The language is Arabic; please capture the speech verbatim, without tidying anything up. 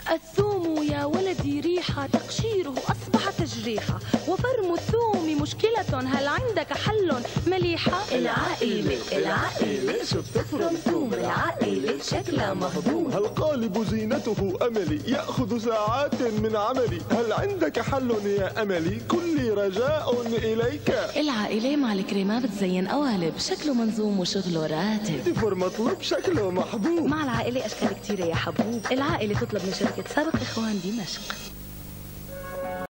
الثوم يا ولدي ريحة، تقشيره أصبح تجريحة، وفرم الثوم مشكلة، هل عندك حل مليحة؟ العائلة العائلة شوف تفرم ثوم العائلة شكلها مهضوم. القالب زينته أملي يأخذ ساعات من عملي، هل عندك حل يا أملي؟ كلي رجاء إليك. العائلة مع الكريمة بتزين قوالب، شكله منظوم وشغله راتب. تفر مطلوب شكله محبوب. مع العائلة أشكال كتيرة يا حبوب. العائلة تطلب من شركة سابق إخوان دمشق.